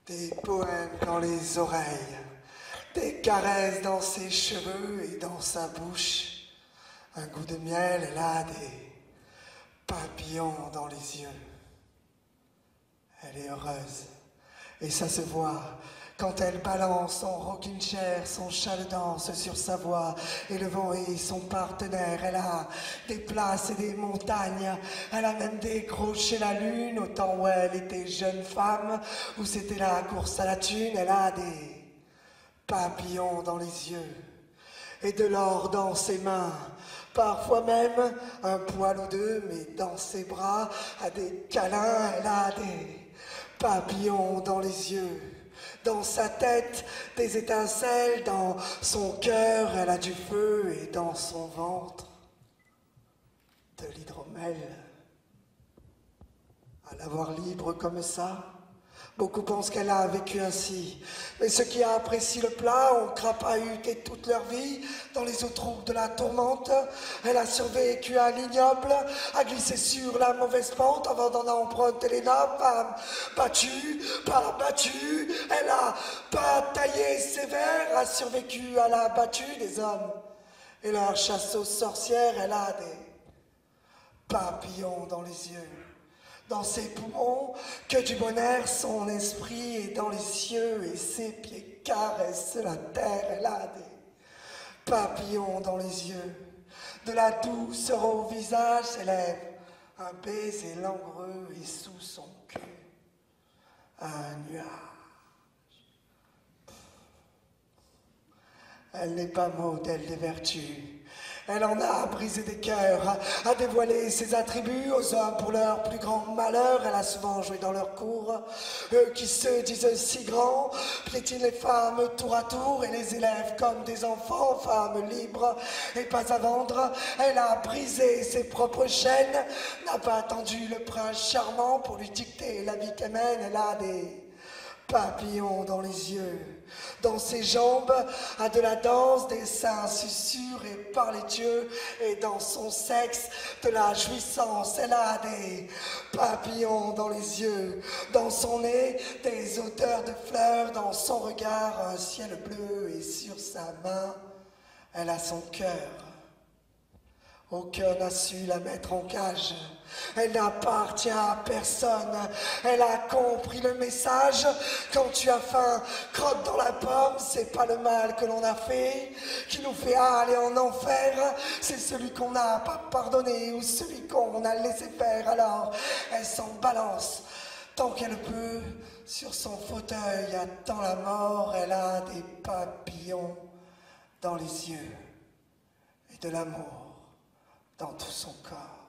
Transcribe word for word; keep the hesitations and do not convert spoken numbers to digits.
Des poèmes dans les oreilles, des caresses dans ses cheveux et dans sa bouche, un goût de miel, elle a des papillons dans les yeux. Elle est heureuse, et ça se voit quand elle balance son rocking chair, son châle danse sur sa voix, et le vent est son partenaire. Elle a des places et des montagnes, elle a même décroché la lune au temps où elle était jeune femme, où c'était la course à la thune. Elle a des papillons dans les yeux et de l'or dans ses mains, parfois même un poil ou deux, mais dans ses bras, à des câlins. Elle a des papillons dans les yeux, dans sa tête des étincelles, dans son cœur elle a du feu, et dans son ventre de l'hydromel. À la voir libre comme ça, beaucoup pensent qu'elle a vécu ainsi, mais ceux qui apprécient le plat ont crapahuté toute leur vie dans les eaux troubles de la tourmente. Elle a survécu à l'ignoble, a glissé sur la mauvaise pente avant d'en emprunter les nappes, a battu, pas battu, elle a bataillé sévère, a survécu à la battue des hommes et leur chasse aux sorcières. Elle a des papillons dans les yeux, dans ses poumons, que du bonheur, son esprit est dans les cieux, et ses pieds caressent la terre. Elle a des papillons dans les yeux, de la douceur au visage s'élève un baiser langoureux, et sous son cul, un nuage. Elle n'est pas modèle des vertus, elle en a brisé des cœurs, a dévoilé ses attributs aux hommes pour leur plus grand malheur. Elle a souvent joué dans leur cour, eux qui se disent si grands, piétinent les femmes tour à tour et les élèvent comme des enfants, femmes libres et pas à vendre. Elle a brisé ses propres chaînes, n'a pas attendu le prince charmant pour lui dicter la vie qu'elle mène. Elle a des papillons dans les yeux, dans ses jambes, a de la danse, des seins susurrés par les dieux, et dans son sexe, de la jouissance. Elle a des papillons dans les yeux, dans son nez, des odeurs de fleurs, dans son regard, un ciel bleu, et sur sa main, elle a son cœur. Aucun n'a su la mettre en cage. Elle n'appartient à personne. Elle a compris le message. Quand tu as faim, croque dans la pomme. C'est pas le mal que l'on a fait qui nous fait aller en enfer. C'est celui qu'on n'a pas pardonné ou celui qu'on a laissé faire. Alors, elle s'en balance tant qu'elle peut sur son fauteuil. Attend la mort. Elle a des papillons dans les yeux et de l'amour dans tout son corps.